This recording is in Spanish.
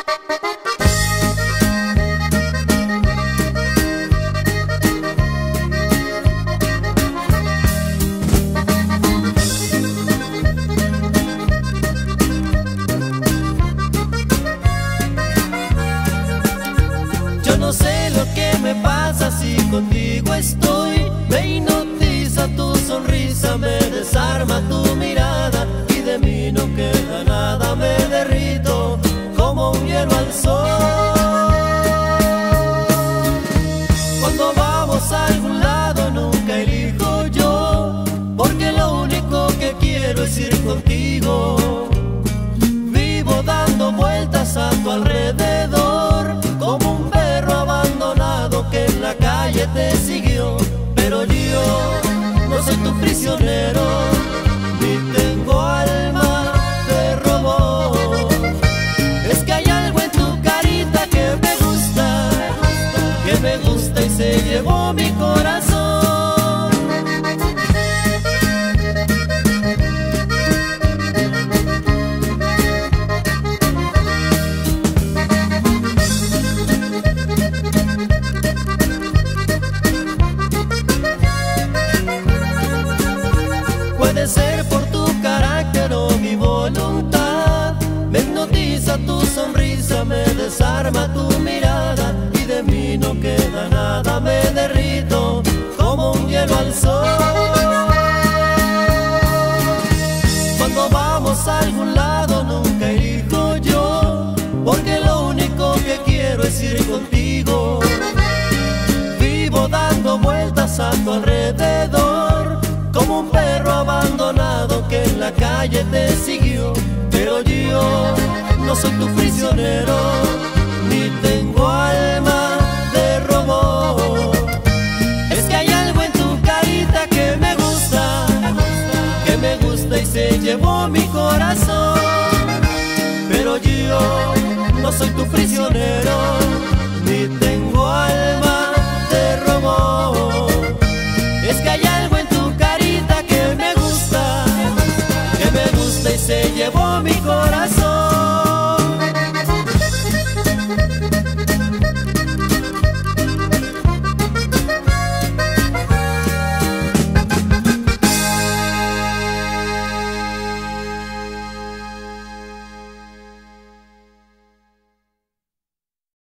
Yo no sé lo que me pasa si contigo estoy. Me hipnotiza tu sonrisa, me desarma tu mirada y de mí no queda nada. Me derrito como un hielo al sol. Cuando vamos a algún lado nunca elijo yo, porque lo único que quiero es ir contigo. Vivo dando vueltas a tu alrededor como un perro abandonado que en la calle te siguió. Pero yo no soy tu prisionero, ni tengo alma de robot. Es que hay algo en tu carita que me gusta y se llevó mi corazón. Puede ser por tu carácter o mi voluntad. Me hipnotiza tu sonrisa, me desarma tu mirada y de mí no queda nada. Me derrito como un hielo al sol. Cuando vamos a algún lado nunca elijo yo, porque lo único que quiero es ir contigo. Vivo dando vueltas a tu alrededor como un perro abandonado que en la calle te siguió. Pero yo no soy tu prisionero, ni tengo alma de robot. Es que hay algo en tu carita que me gusta y se llevó mi corazón. Pero yo no soy tu prisionero, ni tengo alma de robot. Es que hay algo en